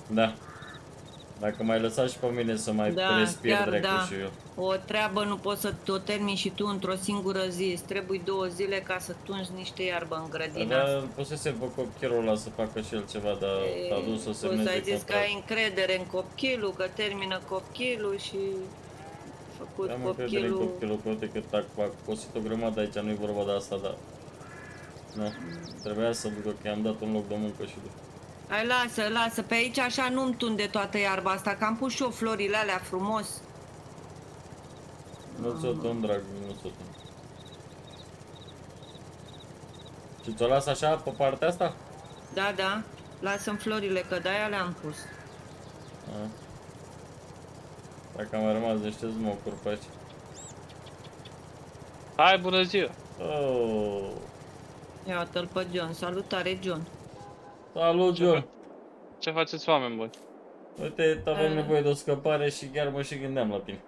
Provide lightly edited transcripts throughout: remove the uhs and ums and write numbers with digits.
Da. Dacă mai lăsați și pe mine să mai respir dracu și eu. O treabă nu poți să o termini și tu într-o singură zi. Îți trebuie 2 zile ca să tunzi niște iarbă în grădina asta. Dar pusese pe copchilul ăla să facă și el ceva, dar s-a dus să semneze Tu ai zis contract. că ai încredere în copchilul, că termină copchilul și... făcut am încredere în copchilul, că uite că tac, a cosit o grămadă aici, nu-i vorba de asta, dar... Nu, trebuia să duc, că i-am dat un loc de muncă și duc. Hai, lasă, pe aici așa nu-mi tunde toată iarba asta, că am pus și eu florile alea frumos. Nu ți-o tund, drag, nu ți-o tund. Și ți-o las așa, pe partea asta? Da, lasă-mi florile, că de-aia le-am pus. Dacă am mai rămas niște smocuri pe aici. Hai, bună ziua! Oh. Ia uite-l pe John, salutare John. Salut, John! Ce faceți, oameni buni? Uite, avem nevoie de o scăpare și chiar mă și gândeam la tine.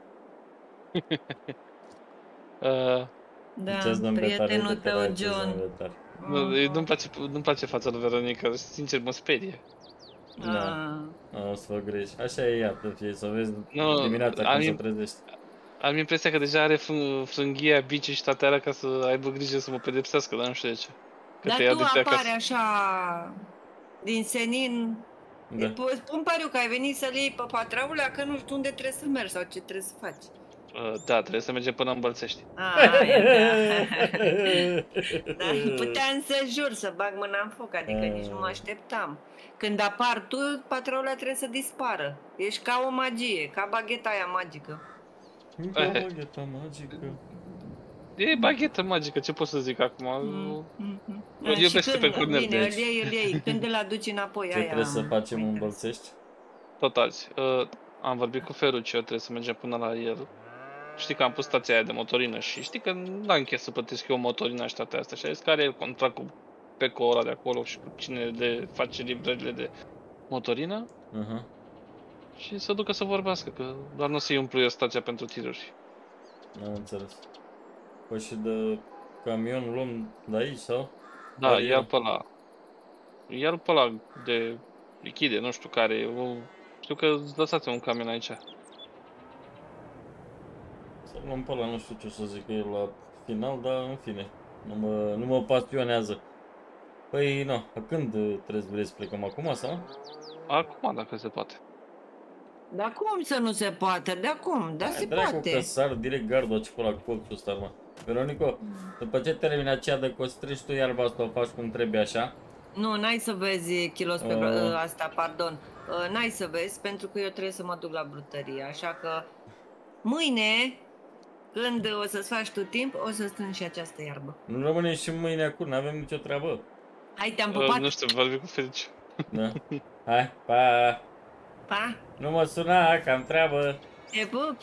Da, prietenul tău, John. Nu-mi place fața lui Veronica, sincer mă sperie. Da, o să fac greș. Așa e ea, să vezi dimineața când se trezește. Am impresia că deja are frânghia, bice și toate alea ca să aibă grijă să mă pedepsească, dar nu știu de ce. Dar tu apare așa din senin. Da. Îmi pare eu că ai venit să-l iei pe patraulea, că nu știu unde trebuie să mergi sau ce trebuie să faci. Da, trebuie să mergem până în Bălțești. Da, puteam să jur, să bag mâna în foc, adică nici nu mă așteptam. Când apar tu, patraulea trebuie să dispară. Ești ca o magie, ca bagheta aia magică. Ca bagheta magică. E baghetă magică, ce pot să zic acum? Îl iubesc pe Cornel. Bine, îl iei, când îl aduci înapoi ce aia. Ce trebuie să facem în Bălțești? Tot azi. Am vorbit cu Feruccio, trebuie să mergem până la el. Știi că am pus stația aia de motorină și știi că n-am chef să plătesc eu motorină și toate astea. Și a zis că are el contract cu Peco ăla de acolo și cu cine le face livrările de motorină. Și să ducă să vorbească, că doar nu o să-i umplu eu stația pentru tiruri. N-am înțeles. Păi și de camion luăm de aici sau? Da, ia pe ăla. Iar pe ăla de lichide, nu știu care. Știu că îți lăsați un camion aici. Să luăm pe ăla, nu știu ce să zic eu la final, dar în fine. Nu mă pasionează. Păi, nu, când trebuie să plecăm? Acum sau? Acum, dacă se poate. Dar cum să nu se poate? De acum, da se poate. Că sar direct gardul aici pe la colțul ăsta, mă. Veronico, după ce termini aceea de costrici tu iarba asta, o faci cum trebuie așa? Nu, n-ai să vezi kilos pe asta, pardon. N-ai să vezi, pentru că eu trebuie să mă duc la brutărie, așa că mâine, când o să-ți faci tu timp, o să strângi și această iarbă. Nu rămânem și mâine acum, n-avem nicio treabă. Hai, te-am pupat. Nu știu, vorbim cu Fericiu. Da. Hai, pa! Pa! Nu mă suna, că am treabă. Te pup!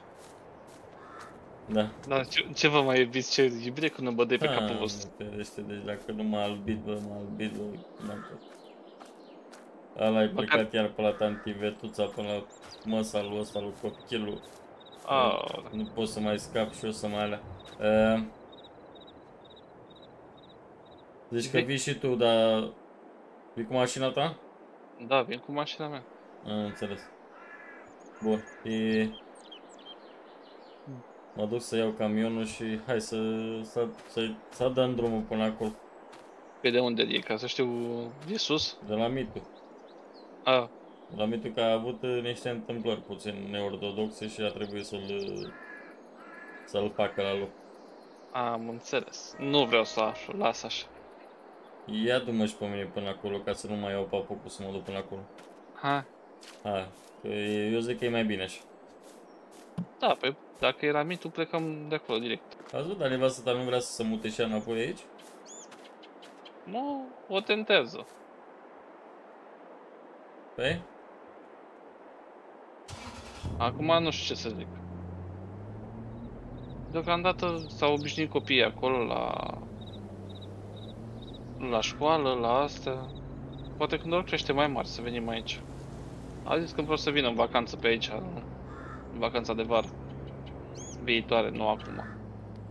Da. Da, ce vă mai iubiți? Ce iubire când nu bădei pe capul vostru? Deci dacă nu m-a albit, bă, n-am tot. Ăla-i plecat iar pe la tanti Vetuța, până la măsa lui ăsta, lui copchilul. Nu pot să mai scap și eu să mai alea. Deci că vii și tu, dar vii cu mașina ta? Da, vin cu mașina mea. Am înțeles. Bun, mă duc să iau camionul și hai să dăm drumul până acolo. Pe de unde e? Ca să știu, e sus? De la Mitu. La Mitu că a avut niște întâmplări puțin neortodoxe și a trebuit să-l facă la loc. Am înțeles. Nu vreau să las așa. Ia du-mă și pe mine până acolo ca să nu mai iau papucul să mă duc până acolo. Hai. Eu zic că e mai bine așa. Da, păi dacă era Mitu, plecăm de acolo direct. Ați văzut, dar nevastă ta nu vrea să se mute și ea înapoi aici? Nu, o tentează. Păi? Acum nu știu ce să zic. Deocamdată s-au obișnuit copiii acolo la școală, la astea. Poate când ori crește mai mari să venim aici. A zis că vor să vină în vacanță pe aici, în vacanța de vară. Viitoare, nu acum.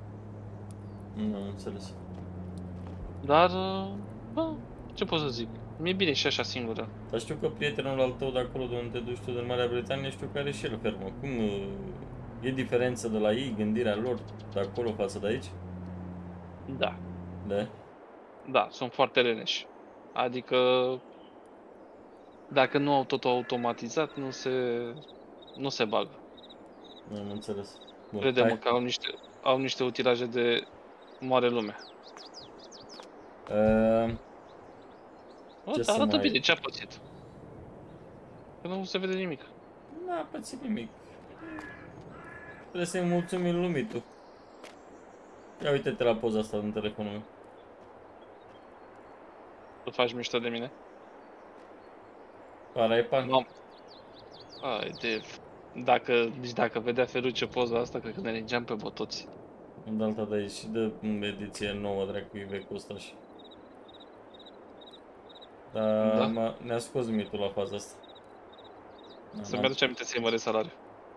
Nu am înțeles. Dar, ce pot să zic? Mi-e bine și așa singură. Dar știu că prietenul al tău de acolo de unde te duci tu din Marea Britanie, știu că are și el fermă. Cum e diferență de la ei, gândirea lor de acolo față de aici? Da. Da? Da, sunt foarte leneși. Adică, dacă nu au totul automatizat, nu se bagă. Nu am înțeles. Bun, Crede-mă hai. că au niște utilaje de mare lume. Ce Dar să arată mai... bine, ce-a pățit? Că nu se vede nimic. N-a pățit nimic. Trebuie să-i mulțumim lumii tu. Ia uite-te la poza asta din telefonul meu. Tu faci mișto de mine? Para e pan. Ai de... Dacă vedea Feruce poza asta, cred că ne lingeam pe botoți. În alta de aici și de ediție nouă, dracu-i vecul ăsta și... Dar Da? ne-a scos mitul la faza asta. Să-mi aduce aminte să-i măresc salariul.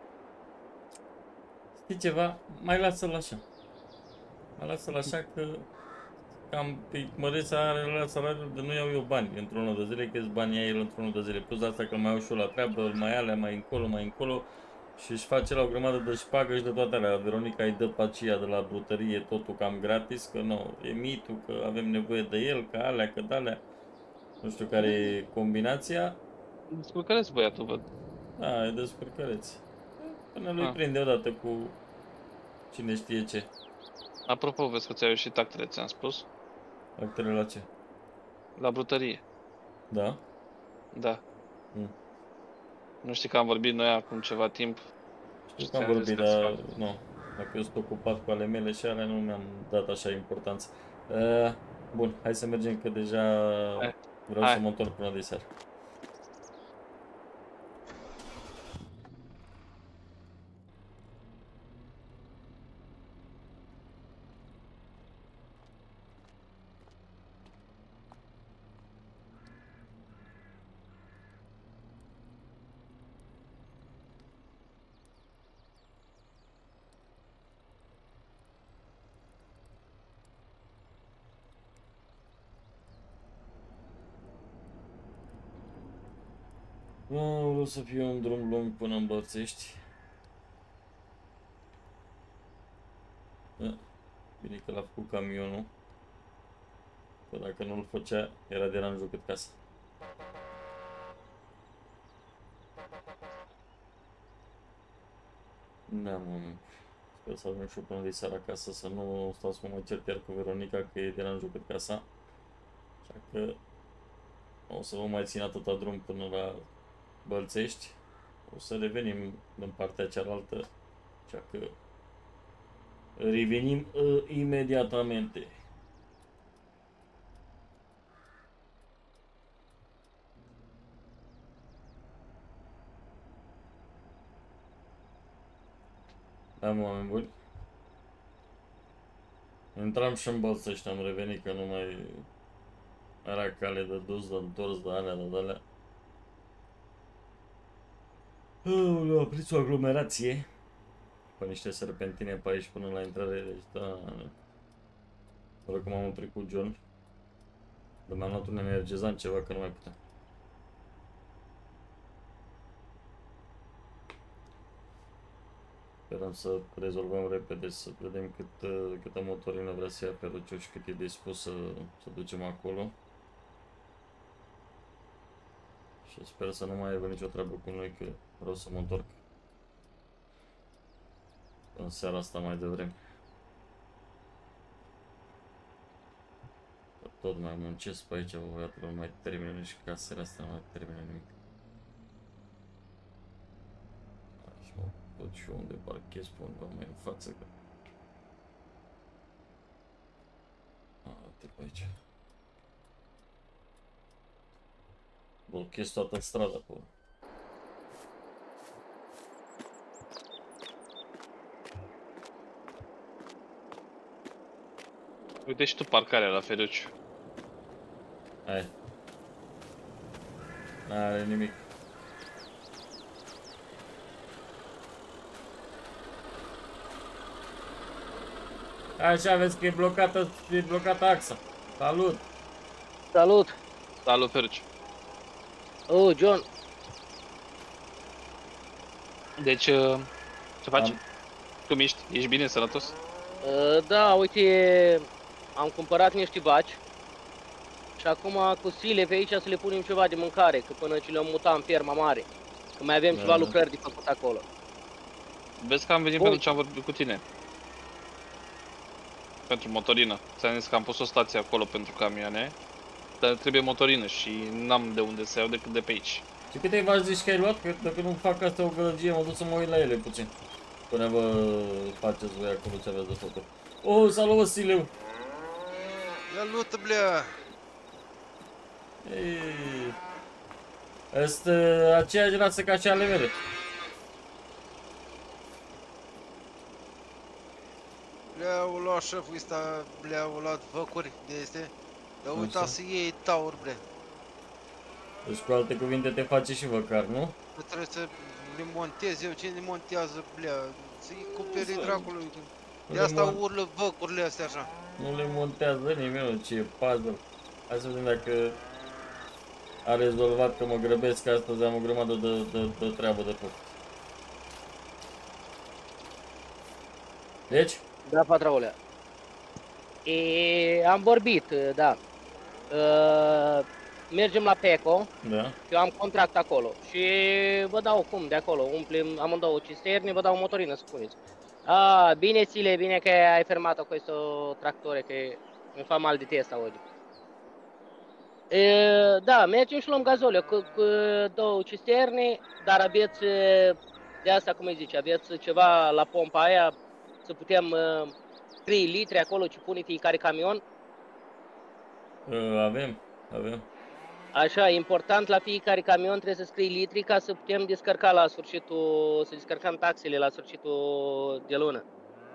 Știi ceva? Mai lasă-l așa. Mai lasă-l așa că cam pe măreța are la salariul de nu iau eu bani într-o lună de zile, că banii ai el într-o lună de zile. Plus asta că mai iau și eu la treabă, mai alea, mai încolo și își face la o grămadă de șpagă și de toate alea. Veronica îi dă pe aceea de la brutărie totul cam gratis, că nu, e mitul, că avem nevoie de el, că alea, că de-alea. Nu știu care e combinația. Descurcăreț băiatul, văd. Da, e descurcăreț. Până lui prinde odată cu cine știe ce. Apropo, vezi că ți-au ieșit actele, ți-am spus? Actele la ce? La brutărie. Da? Da. Nu știi că am vorbit noi acum ceva timp? Știu că am vorbit, dar nu. Dacă eu sunt ocupat cu ale mele și alea, nu mi-am dat așa importanță. Bun, hai să mergem, că deja vreau să mă întorc până de seară. Nu vreau să fie un drum lung până în Bălțești. Bine că l-a făcut camionul. Că dacă nu-l făcea, era deranjul cât casa. Da, mă. Sper să ajung și eu până de seara acasă, să nu stau să mă cert iar cu Veronica, că e deranjul cât casa. Așa că o să vă mai țin atâta drum până la Bălțești. O să revenim în partea cealaltă, așa că revenim imediatamente. Da, mă, oameni buni. Intram și în Bălțești, am revenit, că nu mai era cale de dus, de întors, de alea, de alea. A prins o aglomerație pe niște serpentine pe aici până la intrare, deci da. Doar că m-am oprit cu John. Dar mi-am luat un energizant, ceva, că nu mai puteam. Sperăm să rezolvăm repede, să vedem câtă motorină vrea să ia pe Luciu și cât e dispus să ducem acolo. Și sper să nu mai aibă nicio treabă cu noi, că vreau să mă întorc în seara asta mai devreme. Tot mai muncesc pe aici, băiatul, nu mai termină și casele astea, nu mai termină nimic. Și mă văd și eu unde parchez, pe undeva mai în față, că... Uite pe aici. Blochez toată strada pe ăla. Uite și tu parcarea la Feruciu. Hai. N-are nimic. Așa, vezi că e blocată axa. Salut! Salut! Salut, Feruci. Oh, John. Deci, ce faci? Cum ești? Ești bine, sănătos? Da, uite, am cumpărat niște vaci. Și acum cu sile pe aici să le punem ceva de mâncare, că până ce le-am mutat în ferma mare. Că mai avem ceva lucrări de făcut acolo. Vezi că am venit pentru ce am vorbit cu tine. Pentru motorină. Ți-am zis că am pus o stație acolo pentru camioane. Dar trebuie motorină și n-am de unde să iau decât de pe aici. Și câte vaci zici că ai luat? Că dacă nu fac asta o gălăgie, mă duc să mă uit la ele puțin. Până vă faceți voi acolo ce aveți de făcut. Oh, salut, Vasile! Salut, bля! Ei, este aceeași rasă ca și ale mele. Bля, o luat șeful ăsta, bля, o luat văcuri de este. Dar uita să iei taur, bля. Deci cu alte cuvinte te face și văcar, nu? Că trebuie să le montez eu, cine le montează, bля, să-i cumpere dracului. De asta urlă văcurile astea așa. Nu le montează nimeni, ce e puzzle. Hai să vedem dacă a rezolvat, că mă grăbesc astăzi, am o grămadă de treabă de făcut. Deci? Da, patraulea. Am vorbit, da. Mergem la Peco. Da. Eu am contract acolo. Și vă dau cum de acolo. Umplem amândouă cisterne, vă dau o motorină să puneți. Bine, Sile, bine che hai fermato questo trattore che mi fa mal di testa oggi. Da, mergem și luăm gazolio cu două cisterne, dar aveți, de asta cum îi zice, aveți ceva la pompa aia, să putem 3 litri acolo ce pune fiecare camion? Avem. Așa, important la fiecare camion trebuie să scrii litri ca să putem descărca la sfârșitul, să descărcăm taxele la sfârșitul de lună.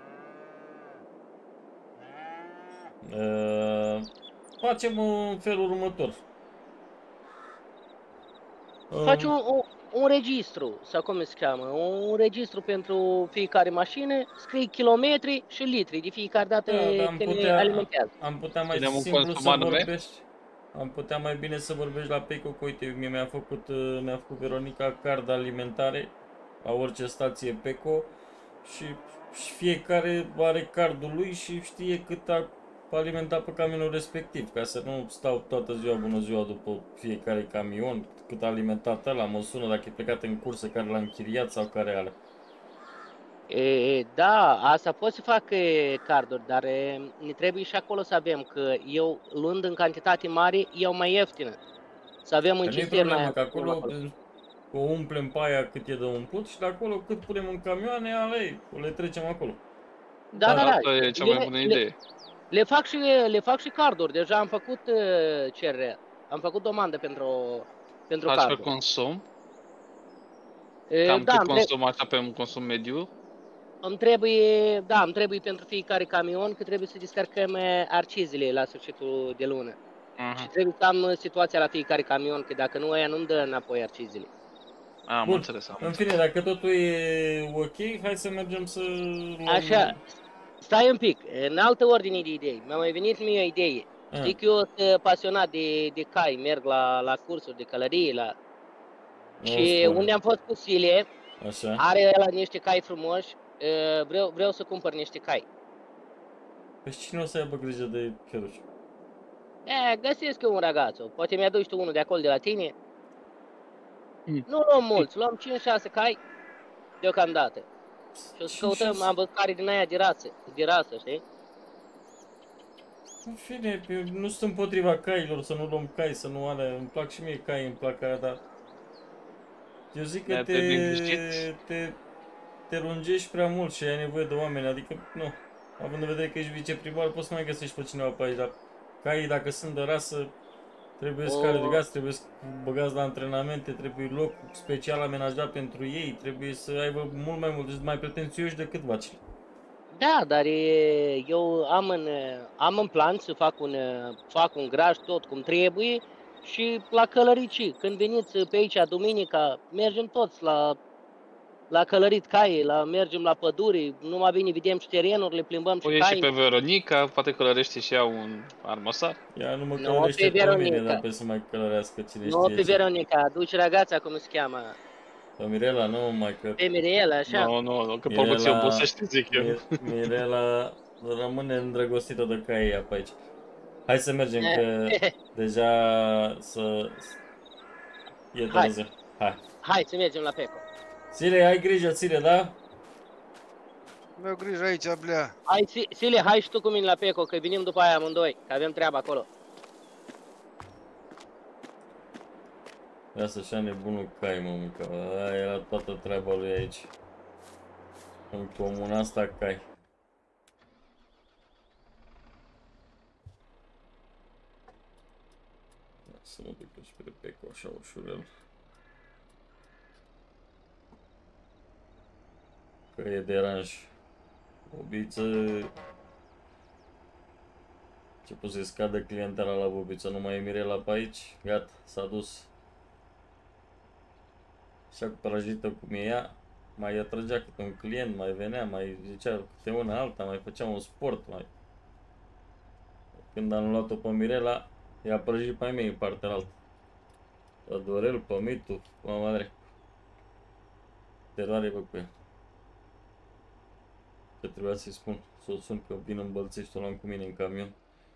Facem în felul următor. Faci un registru, sau cum se cheamă, un registru pentru fiecare mașină, scrii kilometri și litri de fiecare dată când ne alimentează. Am putea mai simplu să vorbești. Am putea mai bine să vorbești la Peco, că uite, mi-a făcut Veronica card alimentare la orice stație Peco și fiecare are cardul lui și știe cât a alimentat pe camionul respectiv, ca să nu stau toată ziua bună ziua după fiecare camion, cât a alimentat ăla, mă sună dacă e plecat în cursă, care l-a închiriat sau care are. Da, asta pot să fac carduri, dar ne trebuie și acolo să avem că eu, luând în cantitate mare, iau mai ieftină. Să avem în cisterna aia. Că acolo o umplem pe aia cât e de umplut și de acolo cât punem în camioane, le trecem acolo. Da. Asta e cea mai bună idee. Le fac și carduri, deja am făcut cerere, am făcut domandă pentru carduri. Faci pe consum? Cam cât consum așa pe un consum mediu? Îmi trebuie pentru fiecare camion că trebuie să descărcăm accizile la sfârșitul de lună. Și trebuie să am situația la fiecare camion, că dacă nu, aia nu-mi dă înapoi accizile. Am înțeles. În fine, dacă totul e ok, hai să mergem să luăm... Așa, stai un pic, în altă ordine de idei, mi-a mai venit mie o idee. Știi că eu sunt pasionat de cai, merg la cursuri de călărie, și unde am fost cu Sile, are ăla niște cai frumoși, vreau să cumpăr niște cai. Păi cine o să aibă grijă de Feruci? Găsesc eu un ragazzo, poate mi-aduci tu unul de acolo de la tine. Nu luăm mulți, luăm 5-6 cai deocamdată. Și o să căutăm ambăcare din aia de rasă, știi? În fine, nu sunt împotriva cailor, să nu luăm cai, să nu alea, îmi plac și mie cai, îmi plac aia, dar... Eu zic că te lungești prea mult și ai nevoie de oameni, adică, nu. Având în vedere că ești viceprimar, poți să mai găsești pe cineva pe aici, dar caii, dacă sunt de rasă, trebuie calificați, trebuie băgați la antrenamente, trebuie loc special amenajat pentru ei, trebuie să aibă mult mai mult, mai pretențioși decât vacile. Da, dar eu am în plan să fac un graj tot cum trebuie și la călărici. Când veniți pe aici duminica, mergem toți la călărit cai, mergem la păduri, numai bine vedem și terenurile, plimbăm și O iei și cai. pe Veronica, poate călărește și ea un armăsar. Ea nu mă Nu, călărește pe pe mine, Veronica. dar pe să mai călărească cine Nu știe pe ce. Veronica, duci ragața, cum se cheamă, Pe Mirela, nu mai că... pe Mirela, așa. Nu, că poate se obosește, zic eu. Mirela rămâne îndrăgostită de caia pe aici. Hai să mergem, că deja e Hai. târziu. Hai. Hai să mergem la Peco. Sile, ai grijă, Sile, da? Mi-au grijă aici, blea. Hai, Sile, hai și tu cu mine la Peco, că venim după aia amândoi, că avem treabă acolo. Ia să-și ia nebunul cai, mă, că aia era toată treaba lui aici. În comuna asta cai. Să mă duc spre Peco așa ușurel. Că e deranj. Bobiță... Ce pot să-i scadă clientela la Bobiță, nu mai e Mirela pe aici? Gata, s-a dus. Așa cu parajită cum e ea, mai atrăgea câte un client, mai venea, mai zicea câte una alta, mai făcea un sport, mai... Când am luat-o pe Mirela, i-a prăjit pe ai mei în partea altă. Pe Dorel, pe Mitu, pe mama drept. Teroare bă cu ea. Că trebuia să-i spun, să o sun că vin în Bălțești, o luam cu mine în camion.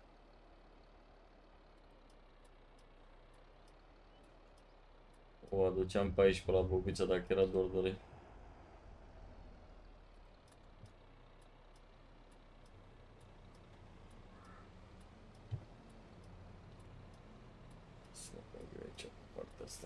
O aduceam pe aici, pe la Bobița, dacă era doar Dorel. Să mă bag eu aici, pe partea asta.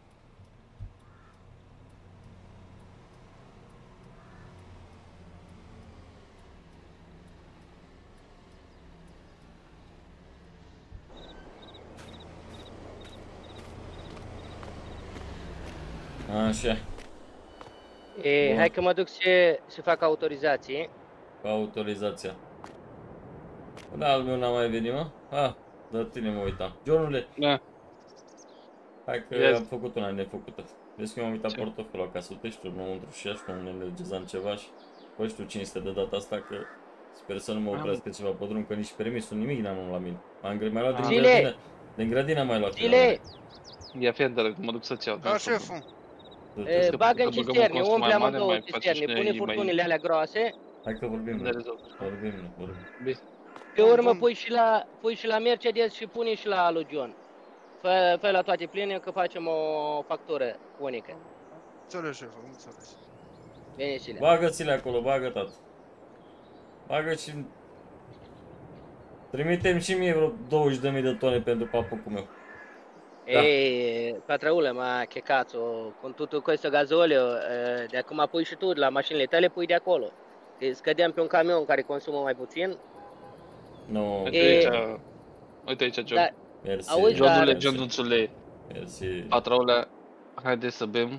Așa. Bun. Hai că mă duc să fac autorizație. Cu autorizația. Da, al meu n-a mai venit, mă? Ah, de tine mă uitam. Johnule, Da. hai că Yes. am făcut una nefăcută. Vezi că mi-am uitat portofelul acasă, uite și tu înăuntru și așa, cu un energizant ceva și... Păi știu cinste de data asta, că sper să nu mă oprească ceva pe drum, că nici permisul, nimic n-am la mine. Mai luat din Zile! grădină. Din grădină am mai luat. Zile! Ia fi atent, mă duc să-ți iau. Da, șeful. Bagă în băgăm un cisterne, cost mai umple mare, două mai facem cisterne, și pune noi furtunile alea groase. Hai că vorbim, Ne noi. rezolvă. Vorbim. Bine. Pe urmă Bun. pui și la Mercedes și pune și la lui John. Fă la toate pline că facem o factură unică. Înțeles, șeful, înțeles. Bine, Sile. Bagă-ți-le acolo, bagă, tată. Bagă și... Trimitem și mie vreo 20.000 de tone pentru papucul meu. Patraule, ma che cazzo, con tutto questo gasolio, de acum pui și tu la mașinile tale, pui de acolo. Că scădeam pe un camion care consumă mai puțin. Nu, Uite aici, John. Da, mersi. auzi, Johnule, mersi. Johnuțule, Mersi. patraule, haide să bem.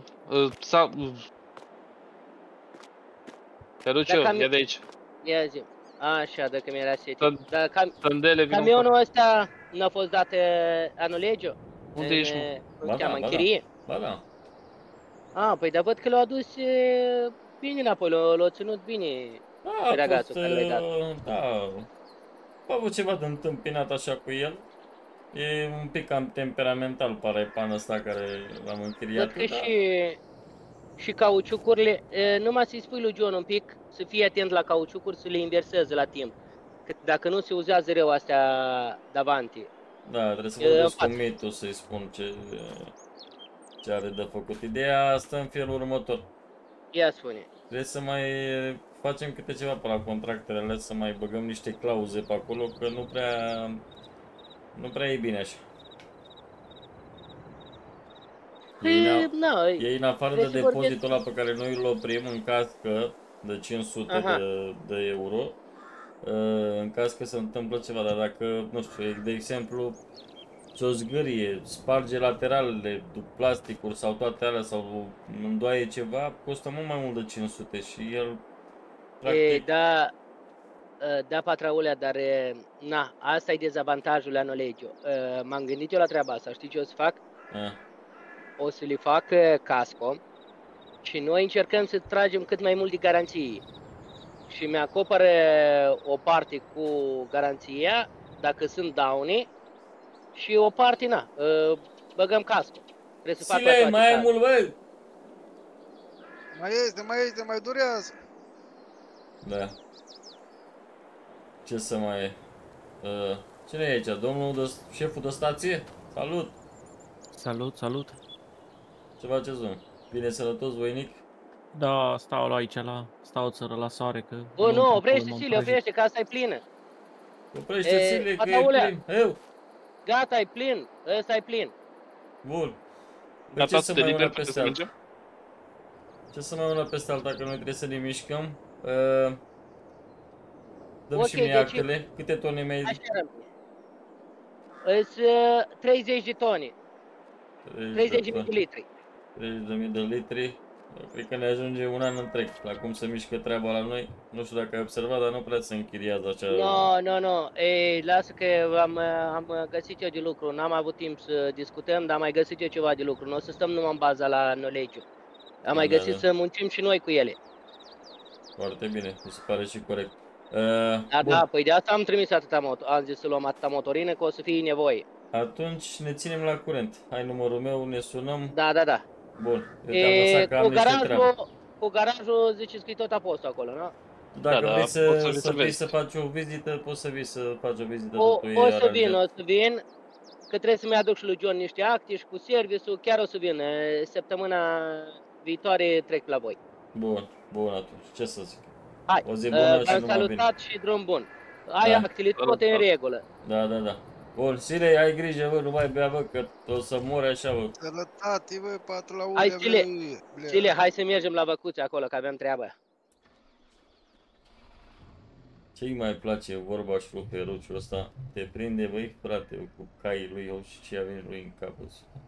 Peruciu, Dacă am- ia de aici. ia zi. Așa, dacă mi-era sete. Să- Dar Tândele, vin camionul ăsta n-a fost dat anul legio? Unde ești, mă? Cum Ba se cheamă, da, în ba chirie? Ba da. Păi dar văd că l-au adus bine înapoi, l-au ținut bine. Da, a Ragazul fost, care l-ai dat. da, a avut ceva de întâmpinat așa cu el. E un pic cam temperamental, pare panul ăsta care l-am închiriat. Văd că și cauciucurile, numai să-i spui lui John un pic, să fie atent la cauciucuri, să le inverseze la timp. Că dacă nu se uzează rău astea davanti. Da, trebuie să vorbesc cu în față. Mitu să-i spun ce are de făcut. Ideea stă în felul următor. Ia spune. Trebuie să mai facem câte ceva pe la contractele alea, să mai băgăm niște clauze pe acolo, că nu prea e bine așa. Ei în afară de trebuie să depozitul ăla pe care noi îl oprim în caz că de 500 Aha. de euro, în caz că se întâmplă ceva, dar dacă, nu știu, de exemplu, ți-o zgârie, sparge lateralele, plasticuri sau toate alea, sau îndoaie ceva, costă mult mai mult de 500 și el, practic, Da, patraulea, dar na, asta e dezavantajul la Nolegio. M-am gândit eu la treaba asta, știi ce o să fac? O să le fac casco Și noi încercăm să tragem cât mai mult de garanții. Și mi-acoperă o parte cu garanția, dacă sunt daune, și o parte, na, băgăm cască. Trebuie să fac la Sile, toate. mai ai mult, bă? Mai este, mai durează. Da. Ce să mai e? Cine e aici? Domnul șeful de stație? Salut! Salut, salut. Ce faceți, domnul? Bine sănătos, voinic? Da, stau aici, stau o țără la soare, că... Bă, nu, oprește, Sile, oprește, că asta e plină. Oprește, Sile, că e Ataulea. plin. Eu! Gata, e plin, ăsta e plin. Bun. De Gata, ce să de mai una liber, putem peste să alta? mergem? Ce să mai una peste alta, că noi trebuie să ne mișcăm? Dăm Ok, și mie deci- actele. Câte tone mi-ai Așa rămâne. Îs 30 de tone, 30 de litri. 30.000 de litri. Cred că ne ajunge un an întreg la cum se mișcă treaba la noi. Nu știu dacă ai observat, dar nu prea se închiriază acea... Nu. Ei, lasă că am găsit eu de lucru. N-am avut timp să discutăm, dar am mai găsit eu ceva de lucru. Nu o să stăm numai în baza la Nolegiu. Am mai Da, găsit da. să muncim și noi cu ele. Foarte bine, mi se pare și corect. Da, păi de asta am trimis am zis să luăm atâta motorină, că o să fie nevoie. Atunci ne ținem la curent. Ai numărul meu, ne sunăm. Da. Bun, eu te-am lăsat că am Cu niște treabă. garajul ziceți că e tot a fost acolo, nu? Dacă Da, vrei poți să să vii vezi. să faci o vizită, poți să vii să faci o vizită. O totul e să aranjat. vin, că trebuie să-mi aduc și lui John niște acte și cu serviciul, chiar o să vin. Săptămâna viitoare trec la voi. Bun atunci, ce să zic. Hai, O zi bună și v-am numai salutat și drum bun. Ai Da. actele toate în regulă. Da. Bun, Sile, ai grijă, bă, nu mai bea, bă, că o să mori așa, bă. Sănătate, bă, patru la Hai, unde, Sile. blea. Sile, hai să mergem la Văcuțe acolo, că avem treabă. Ce-i mai place vorba și lui Peruciu ăsta? Te prinde, băi, frate, cu caii lui, eu și ce avem lui în capul.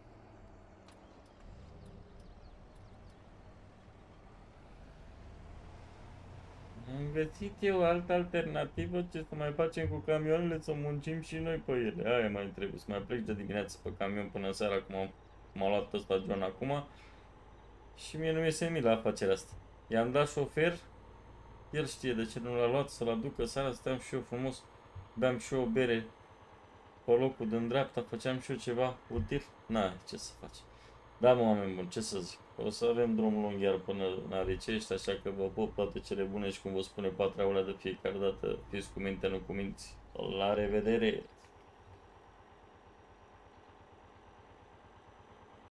Am găsit eu altă alternativă, ce să mai facem cu camioanele, să muncim și noi pe ele. Aia mai trebuie, să mai plec de dimineață pe camion până seara, cum m-a luat ăsta John acum. Și mie nu mi-e milă afacerea asta. I-am dat șofer, el știe de ce nu l-a luat, să-l aducă seara, stăteam și eu frumos, beam și eu o bere pe locul din dreapta, făceam și eu ceva util. N-ai ce să faci. Da, mă, oameni buni, ce să zic. O să avem drum lung iar până la Ricești, așa că vă pop toate cele bune și cum vă spune Patraulea de fiecare dată, fiți cu minte, nu cu minți. La revedere!